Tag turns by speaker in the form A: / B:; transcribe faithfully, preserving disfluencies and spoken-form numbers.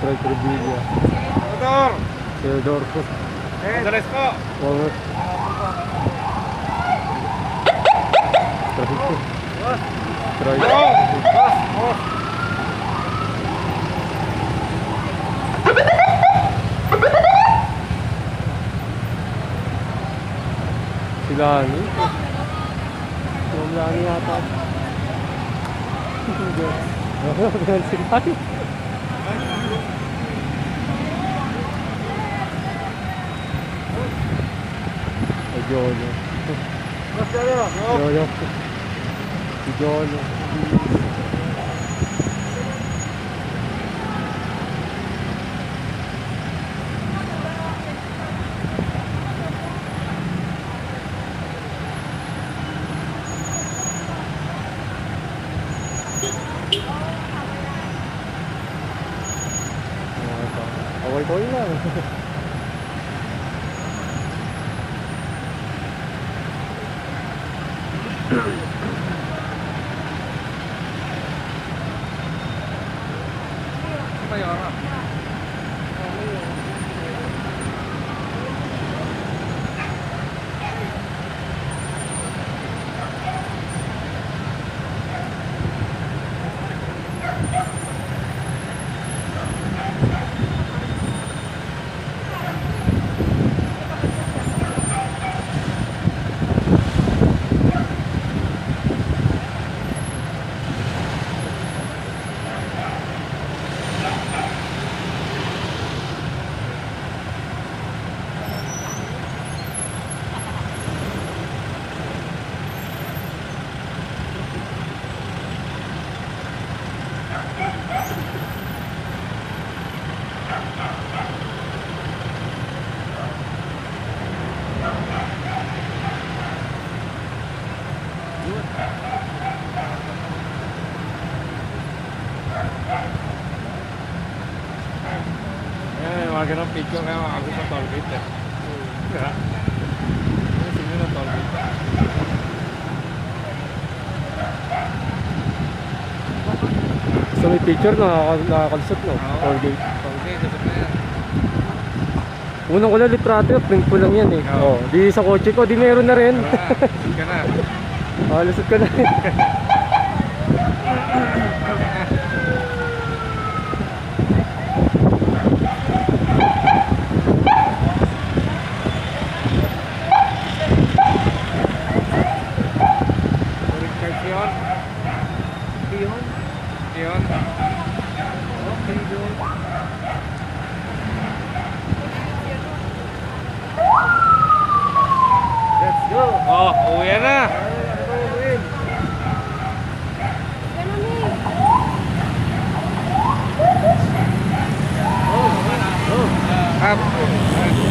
A: Strike Revilla.
B: Motor!
A: Theodore po.
B: Madalas po!
A: Walnut. Strike po. Strike. Sila ni. Sila ni yata. Ganun sila ni. Jolo. Jolo. Si Jolo. Away-away lang.
B: Mayora. Mga ganang picture kaya makakabit ng toll gate eh. Kaya, sino ng toll gate?
A: So may picture na nakakalusot no? Toll gate.
B: Toll gate, ito na yan.
A: Unang ko lang litrato yun, print ko lang yan eh. Oo. Oh, di sa kotse ko, di meron na rin.
B: Meron na, lusot ka na.
A: Oo, lusot ka na rin.
B: Pion? Pion? Okay, yun. Let's go! Oh, uwi na! Oh, oh.